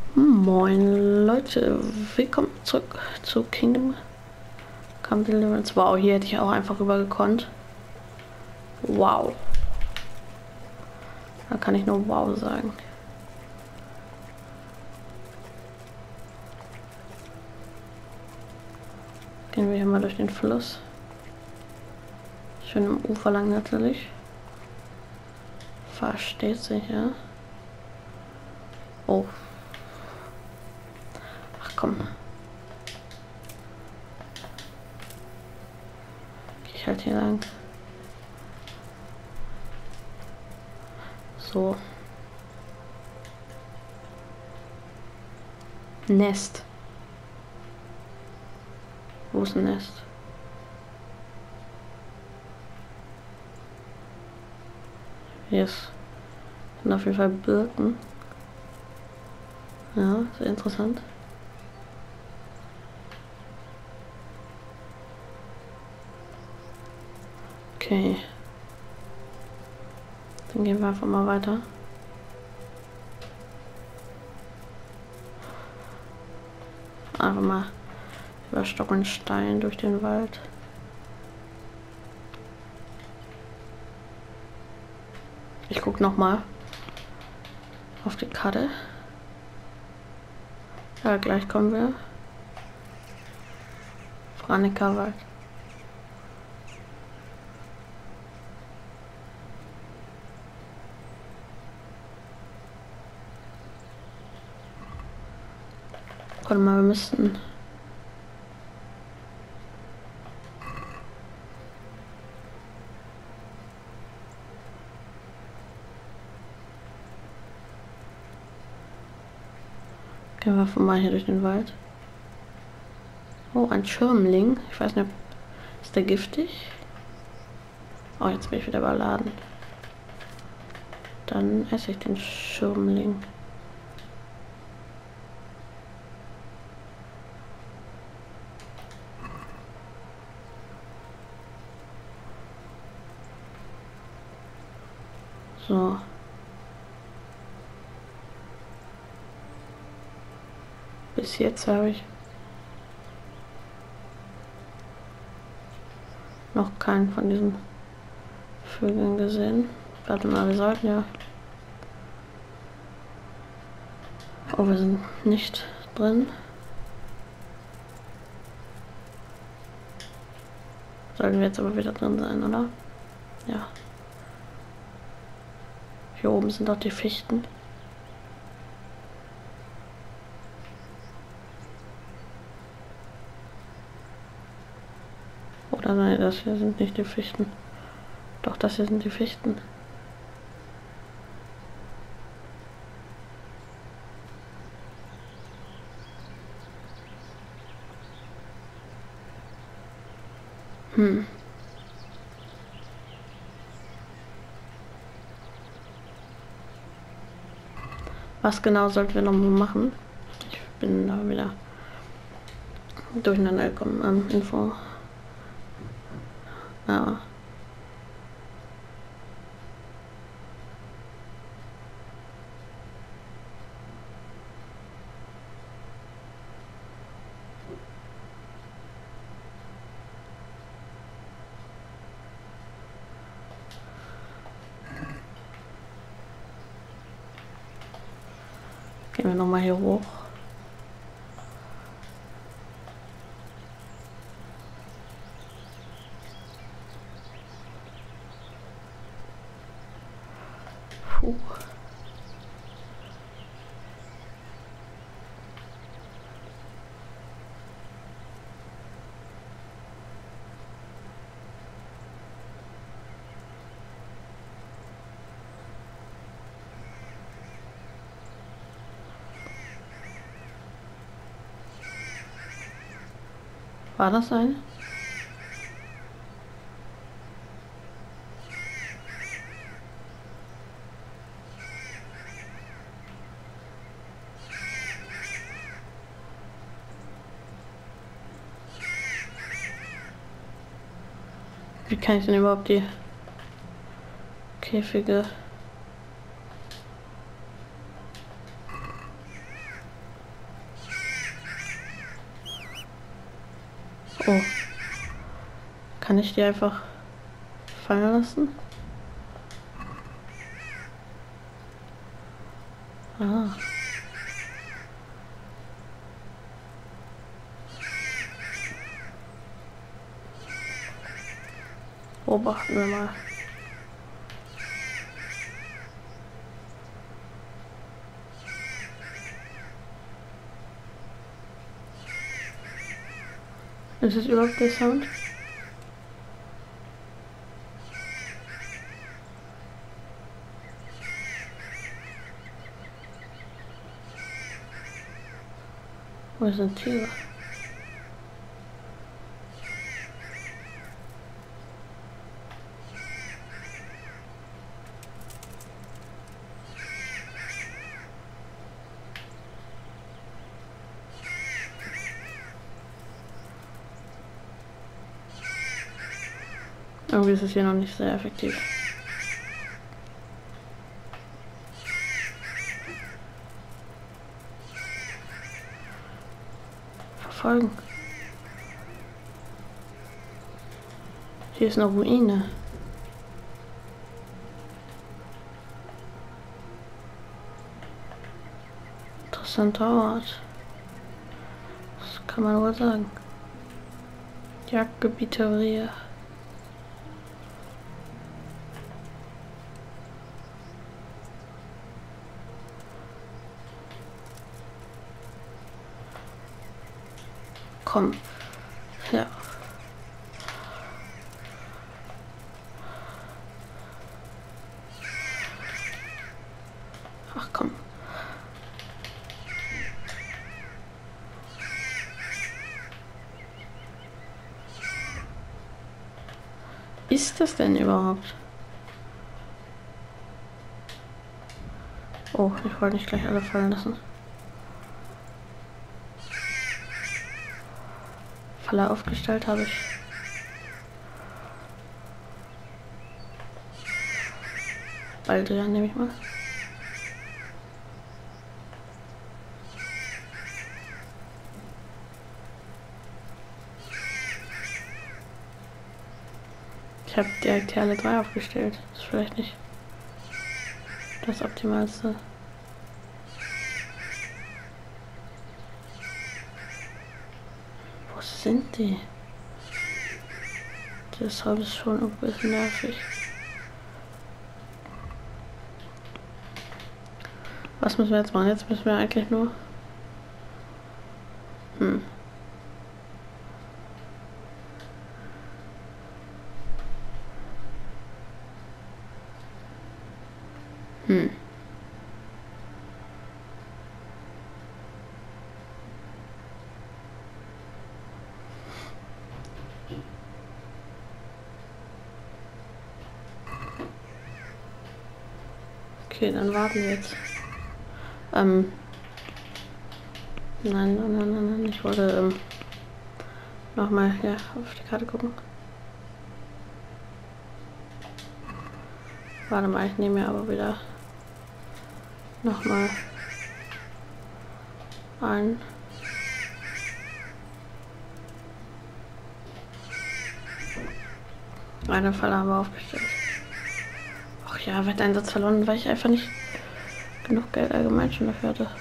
Moin Leute, willkommen zurück zu Kingdom Come Deliverance. Wow, hier hätte ich auch einfach rüber gekonnt. Wow. Da kann ich nur wow sagen. Gehen wir hier mal durch den Fluss. Schön im Ufer lang natürlich. Versteht sich, ja. Oh. Ach komm. Geh ich halt hier lang. So. Nest. Wo ist ein Nest? Hier sind auf jeden Fall Birken. Ja, sehr interessant. Okay. Dann gehen wir einfach mal weiter. Einfach mal über Stock und Stein durch den Wald. Ich gucke nochmal auf die Karte. Ja, gleich kommen wir. Franekerwald. Warte mal, wir müssten... Gehen wir einfach mal hier durch den Wald. Oh, ein Schirmling. Ich weiß nicht, ist der giftig? Oh, jetzt bin ich wieder überladen. Dann esse ich den Schirmling. So. Bis jetzt habe ich noch keinen von diesen Vögeln gesehen. Warte mal, wir sollten ja... Oh, wir sind nicht drin. Sollten wir jetzt aber wieder drin sein, oder? Ja. Hier oben sind auch die Fichten. Oder nein, das hier sind nicht die Fichten. Doch, das hier sind die Fichten. Was genau sollten wir noch mal machen? Ich bin da wieder durcheinander gekommen. Info. Ja. Gehen wir nochmal hier hoch. Puh. War das eine? Wie kann ich denn überhaupt die Käfige... Oh. Kann ich die einfach fallen lassen? Ah. Beobachten wir mal. Ist es überhaupt der Sound? Wo sind Tiere? Irgendwie ist es hier noch nicht sehr effektiv. Verfolgen. Hier ist eine Ruine. Interessanter Ort. Das kann man wohl sagen. Jagdgebiet Theorie. Komm. Ja. Ach komm. Ist das denn überhaupt? Oh, ich wollte nicht gleich alle fallen lassen. Falle aufgestellt habe ich. Baldrian nehme ich mal. Ich habe direkt hier alle 3 aufgestellt. Das ist vielleicht nicht das Optimalste. Wo sind die? Deshalb ist schon ein bisschen nervig. Was müssen wir jetzt machen? Jetzt müssen wir eigentlich nur... Hm. Okay, dann warten wir jetzt. Nein, ich wollte nochmal hier auf die Karte gucken. Warte mal, ich nehme mir aber wieder nochmal ein. Eine Falle haben wir aufgestellt. Ach ja, Wetteinsatz verloren, weil ich einfach nicht genug Geld allgemein schon dafür hatte.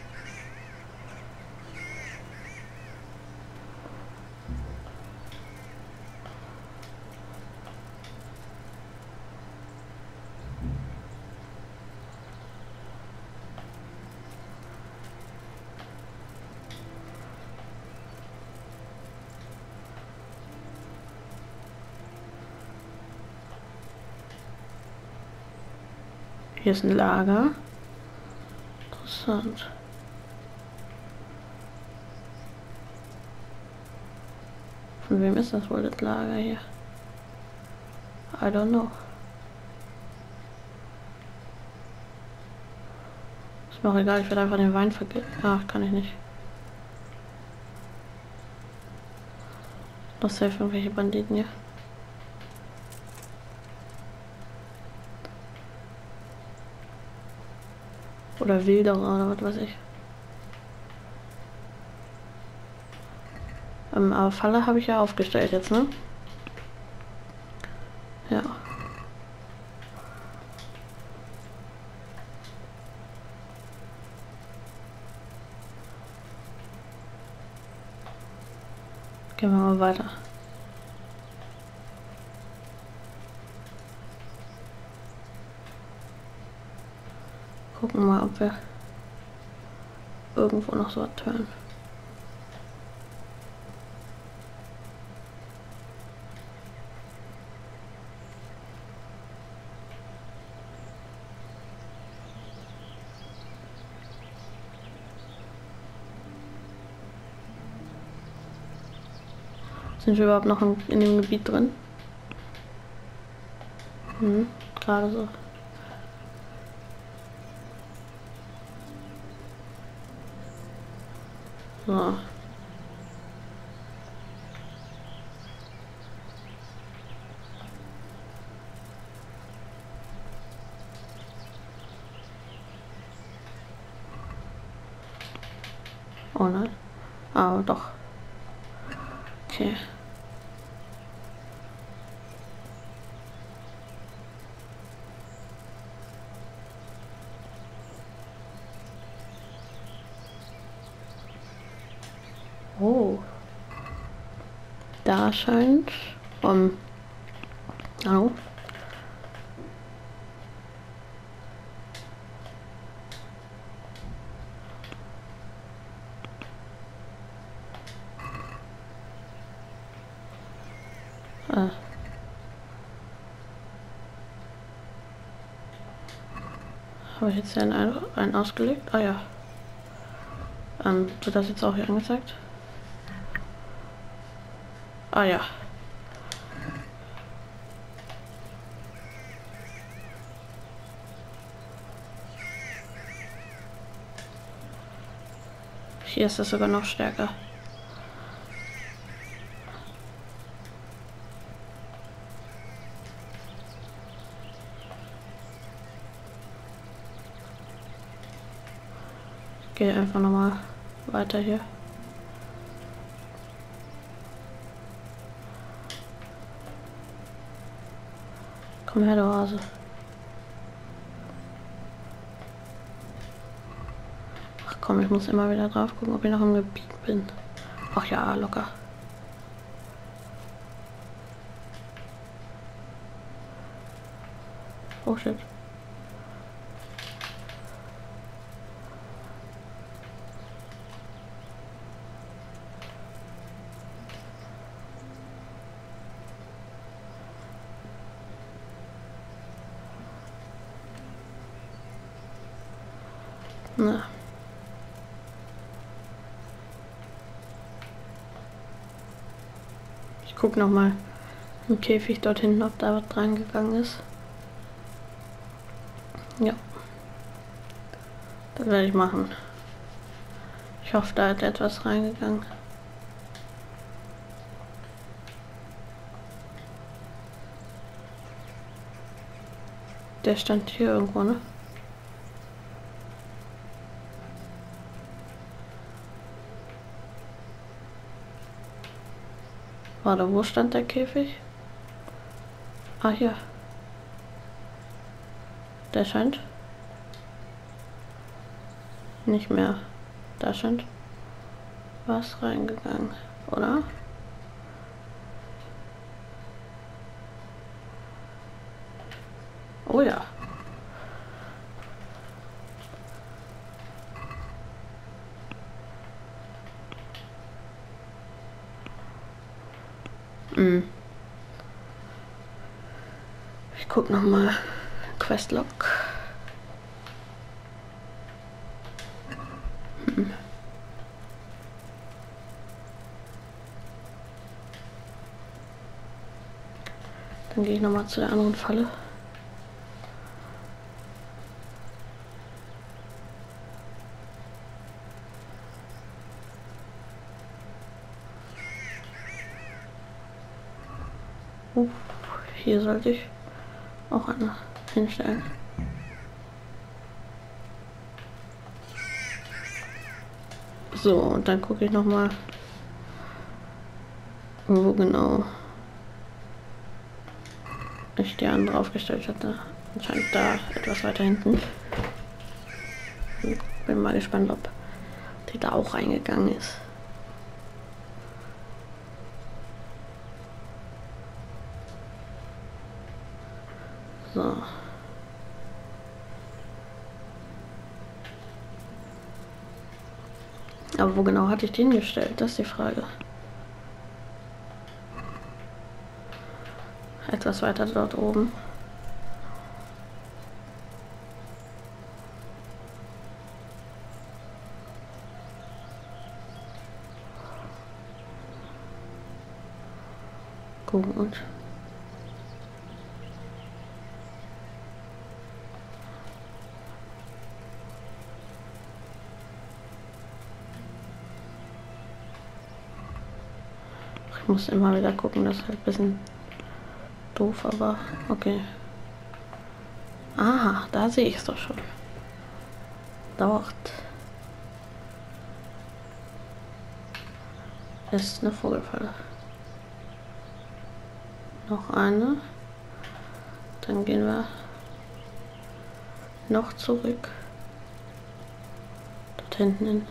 Hier ist ein Lager. Interessant. Von wem ist das wohl, das Lager hier? I don't know. Ist mir auch egal, ich werde einfach den Wein vergiften. Ach, kann ich nicht. Das safe irgendwelche Banditen hier. Oder Wilderer oder was weiß ich. Aber Falle habe ich ja aufgestellt jetzt, ne? Ja. Gehen wir mal weiter. Gucken mal, ob wir irgendwo noch so was hören. Sind wir überhaupt noch in dem Gebiet drin? Gerade so. So. Oh nein. Aber doch. Okay. Oh. Da scheint. Oh. Habe ich jetzt einen ausgelegt? Ah ja. Wird das jetzt auch hier angezeigt? Ah ja. Hier ist das sogar noch stärker. Ich gehe einfach nochmal weiter hier. Komm her, du Hase. Ach komm, ich muss immer wieder drauf gucken, ob ich noch im Gebiet bin. Ach ja, locker. Oh shit. Na. Ich guck noch mal im Käfig dort hinten, ob da was dran gegangen ist. Ja. Das werde ich machen. Ich hoffe, da ist etwas reingegangen. Der stand hier irgendwo, ne? Warte, wo stand der Käfig? Ah, hier. Der scheint nicht mehr. Da scheint was reingegangen, oder? Oh ja. Ich guck noch mal Questlog. Dann gehe ich noch mal zu der anderen Falle. Hier sollte ich auch eine hinstellen. So, und dann gucke ich noch mal Wo genau ich die andere aufgestellt hatte. Anscheinend da etwas weiter hinten. Bin mal gespannt, ob die da auch reingegangen ist. So. Aber wo genau hatte ich den hingestellt? Das ist die Frage. Etwas weiter dort oben. Gut. Ich muss immer wieder gucken, das ist halt ein bisschen doof, aber okay. Aha, da sehe ich es doch schon. Dort ist eine Vogelfalle. Noch eine. Dann gehen wir noch zurück. Dort hinten hin.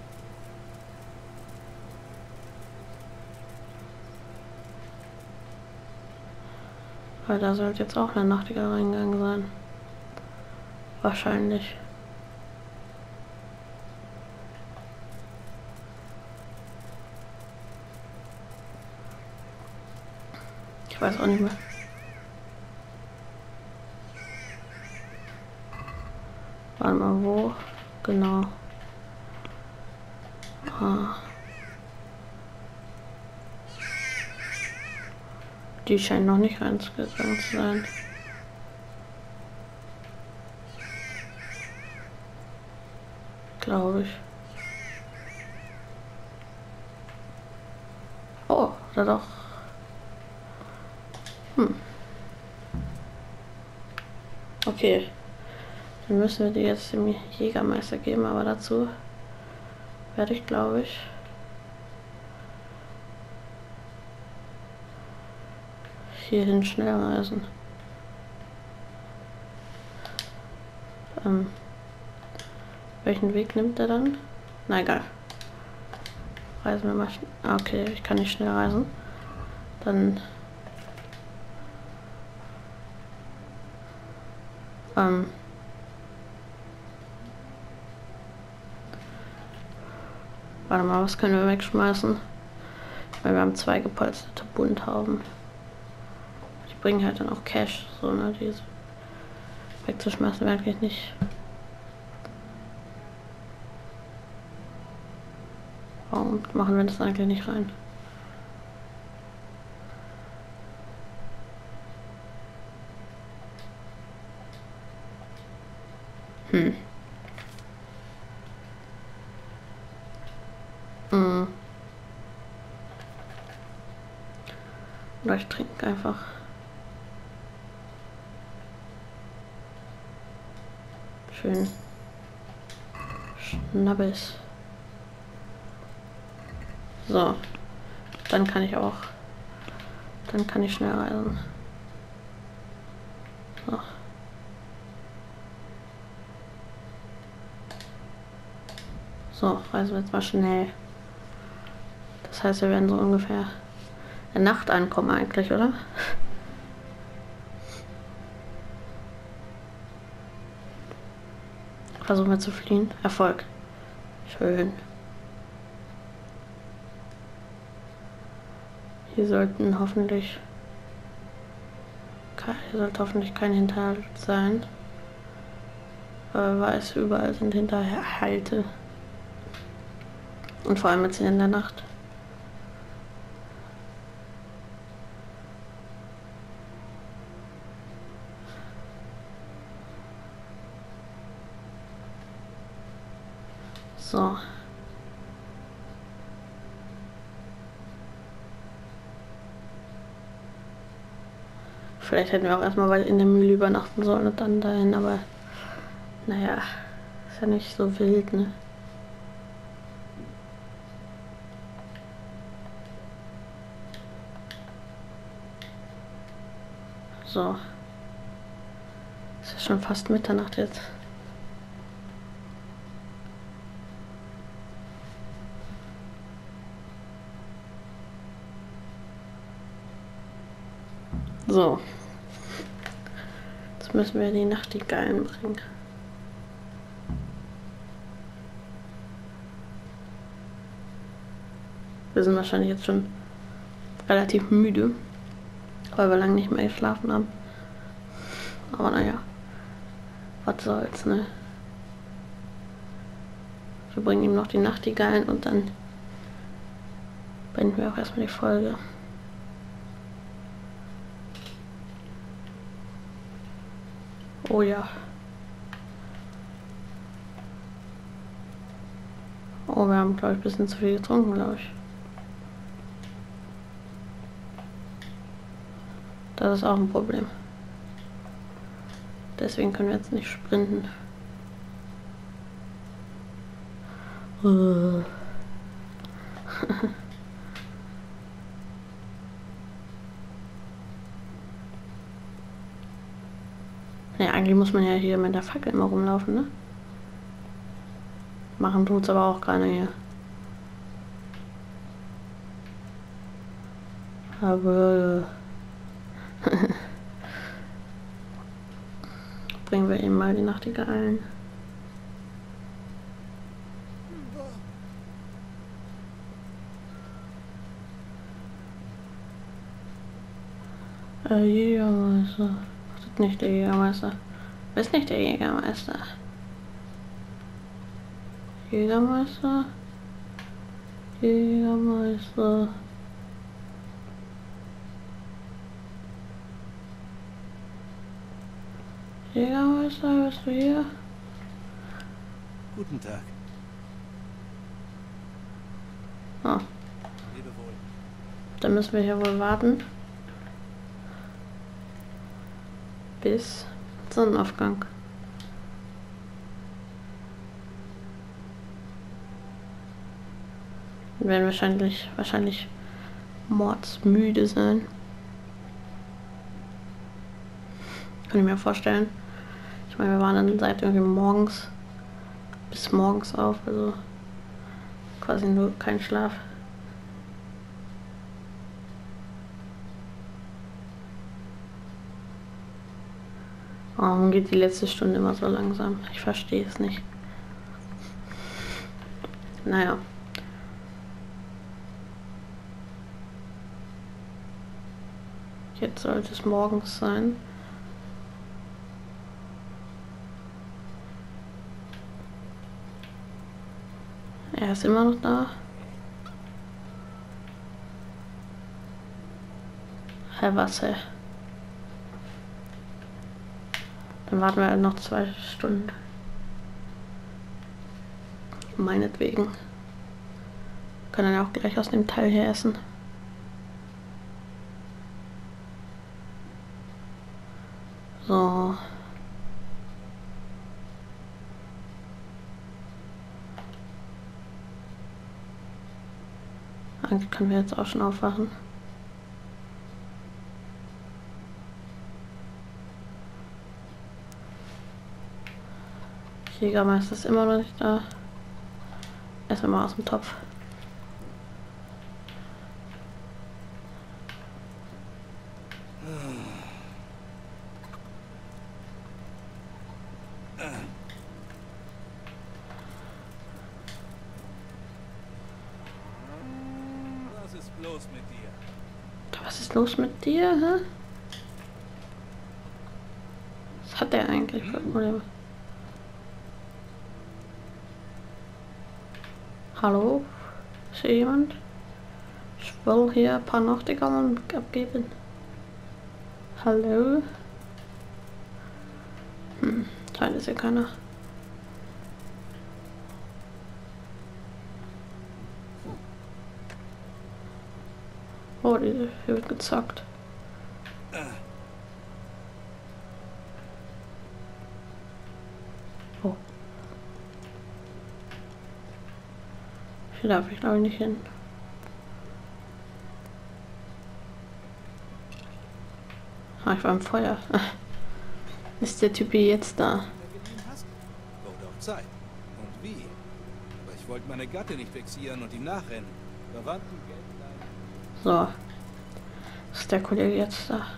Weil da sollte jetzt auch eine Nachtigall reingegangen sein. Wahrscheinlich. Ich weiß auch nicht mehr. Warte mal, wo? Genau. Ah. Die scheint noch nicht reingegangen zu sein. Glaube ich. Oh, da doch. Okay. Dann müssen wir die jetzt dem Jägermeister geben, aber dazu werde ich, glaube ich, hierhin schnell reisen. Welchen Weg nimmt er dann? Na egal. Reisen wir mal. Okay, ich kann nicht schnell reisen. Dann warte mal, was können wir wegschmeißen? Weil wir haben 2 gepolsterte Bunthauben. Die bringen halt dann auch Cash, so, ne? Die wegzuschmeißen wäre eigentlich nicht. Warum machen wir das eigentlich nicht rein? Oder ich trinke einfach. Schön. Schnabbes. So. Dann kann ich auch. Dann kann ich schnell reisen. So. So, reisen wir jetzt mal schnell. Das heißt, wir werden so ungefähr in der Nacht ankommen eigentlich, oder? Versuchen wir zu fliehen. Erfolg. Schön. Hier sollte hoffentlich kein Hinterhalt sein. Weil es überall sind Hinterhalte. Und vor allem jetzt in der Nacht. So. Vielleicht hätten wir auch erstmal in der Mühle übernachten sollen und dann dahin, aber naja, ist ja nicht so wild, ne? So. Es ist schon fast Mitternacht jetzt. So. Jetzt müssen wir die Nachtigallen bringen. Wir sind wahrscheinlich jetzt schon relativ müde, weil wir lange nicht mehr geschlafen haben. Aber naja, was soll's, ne? Wir bringen ihm noch die Nachtigallen und dann beenden wir auch erstmal die Folge. Oh ja. Oh, wir haben, glaube ich, ein bisschen zu viel getrunken, glaube ich. Das ist auch ein Problem. Deswegen können wir jetzt nicht sprinten. Ja, eigentlich muss man ja hier mit der Fackel immer rumlaufen, ne? Machen tut's aber auch keiner hier. Aber bringen wir eben mal die Nachtigallen. Jägermeister. Das ist nicht der Jägermeister. Das ist nicht der Jägermeister. Jägermeister. Jägermeister. Jägermeister, bist du hier? Guten Tag. Ah. Lebe wohl. Dann müssen wir hier wohl warten. Bis Sonnenaufgang. Wir werden wahrscheinlich mordsmüde sein. Kann ich mir vorstellen. Ich meine, wir waren dann seit irgendwie morgens bis morgens auf, also quasi nur kein Schlaf. Warum geht die letzte Stunde immer so langsam? Ich verstehe es nicht. Naja. Jetzt sollte es morgens sein. Er ist immer noch da. Herr Wasser. Dann warten wir halt noch 2 Stunden. Meinetwegen. Wir können dann auch gleich aus dem Teil hier essen. So. Eigentlich können wir jetzt auch schon aufwachen. Jägermeister ist immer noch nicht da. Erstmal mal aus dem Topf. Was ist los mit dir? Was ist los mit dir, hä? Was hat der eigentlich für Probleme? Hallo? Ist hier jemand? Ich will hier ein paar Nachtigallen abgeben. Hallo? Scheint ist hier keiner. Oh, hier wird gezockt. Oh. Hier darf ich glaube ich nicht hin. Ah, ich war im Feuer. Ist der Typ jetzt da? Geliehen hast? Wurde auch Zeit. Und wie? Aber ich wollte meine Gatte nicht vexieren und ihm nachrennen. Verwandten Geld leihen. So. Ist der Kollege jetzt da?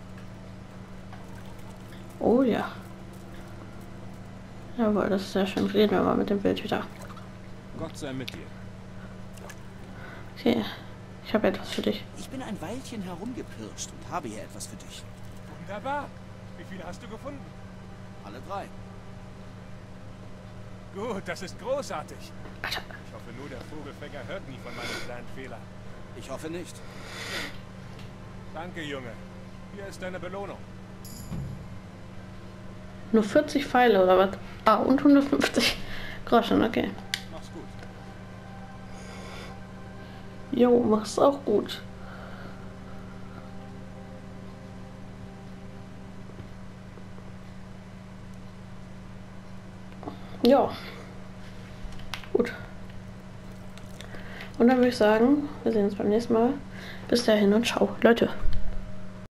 Oh ja. Jawohl, das ist sehr schön. Reden wir mal mit dem Wildhüter. Gott sei mit dir. Okay. Ich habe etwas für dich. Ich bin ein Weilchen herumgepirscht und habe hier etwas für dich. Wunderbar. Wie viele hast du gefunden? Alle 3. Gut, das ist großartig. Alter. Ich hoffe nur, der Vogelfänger hört nie von meinem kleinen Fehler. Ich hoffe nicht. Danke, Junge. Hier ist deine Belohnung. Nur 40 Pfeile oder was? Ah, und 150 Groschen, okay. Mach's gut. Jo, mach's auch gut. Ja. Gut. Und dann würde ich sagen, wir sehen uns beim nächsten Mal. Bis dahin und ciao, Leute.